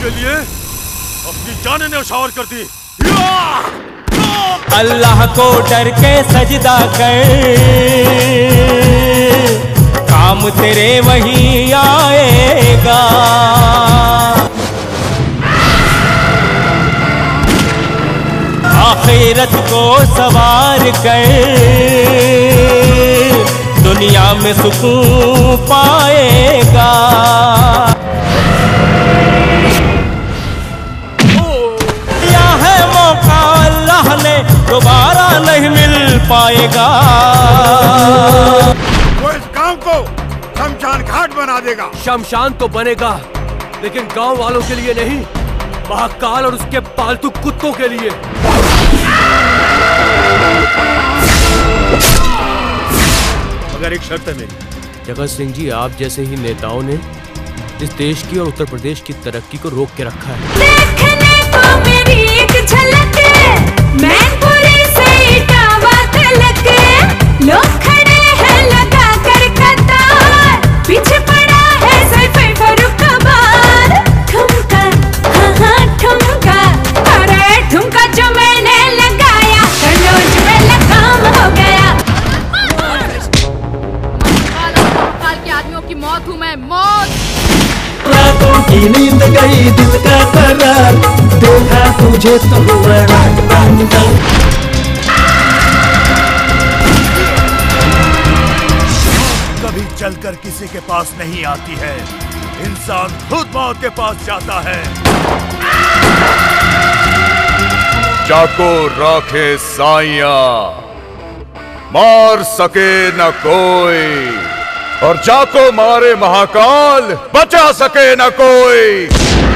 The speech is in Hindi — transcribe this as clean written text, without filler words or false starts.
के लिए अपनी जान न्यौछावर कर दी। अल्लाह को डर के सजदा कर, काम तेरे वही आएगा। आखिरत को सवार कर, दुनिया में सुकून पाएगा। दिया है मौका अल्लाह ने, दोबारा नहीं मिल पाएगा। वो इस गांव को शमशान घाट बना देगा। शमशान तो बनेगा, लेकिन गांव वालों के लिए नहीं, महाकाल और उसके पालतू कुत्तों के लिए। मगर एक शर्त है मेरी। जगत सिंह जी, आप जैसे ही नेताओं ने इस देश की और उत्तर प्रदेश की तरक्की को रोक के रखा है। देखने को मेरी एक झलक, मैनपुरी से इटावा तलक, लोग खड़े हैं लगा कर कतार, पीछे पड़ा है सैफे फारूक का बार। ठुमका, हाँ हाँ ठुमका, अरे ठुमका जो मैंने लगाया, कनौज में लगाम हो गया। काल के आदमियों की मौत हूँ मैं, मौत। रातों की नींद गई, दिल का करार, देखा तुझे तो बड़ा बंदा। कभी चलकर किसी के पास नहीं आती है, इंसान खुद मौत के पास जाता है। जाको राखे साइया, मार सके न कोई, और जाको मारे महाकाल, बचा सके न कोई।